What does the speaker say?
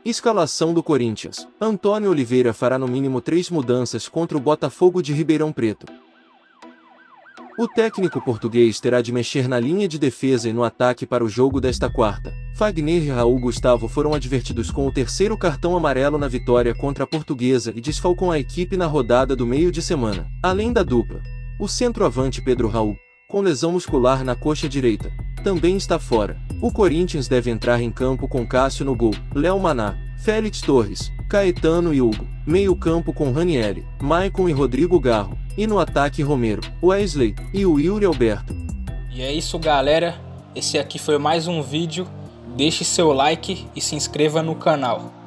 Escalação do Corinthians. Antônio Oliveira fará no mínimo 3 mudanças contra o Botafogo de Ribeirão Preto. O técnico português terá de mexer na linha de defesa e no ataque para o jogo desta quarta. Fagner e Raul Gustavo foram advertidos com o terceiro cartão amarelo na vitória contra a Portuguesa e desfalcam a equipe na rodada do meio de semana. Além da dupla, o centroavante Pedro Raul, com lesão muscular na coxa direita, também está fora. O Corinthians deve entrar em campo com Cássio no gol, Léo Maná, Félix Torres, Caetano e Hugo, meio-campo com Ranieri, Maicon e Rodrigo Garro, e no ataque Romero, Wesley e o Yuri Alberto. E é isso, galera, esse aqui foi mais um vídeo, deixe seu like e se inscreva no canal.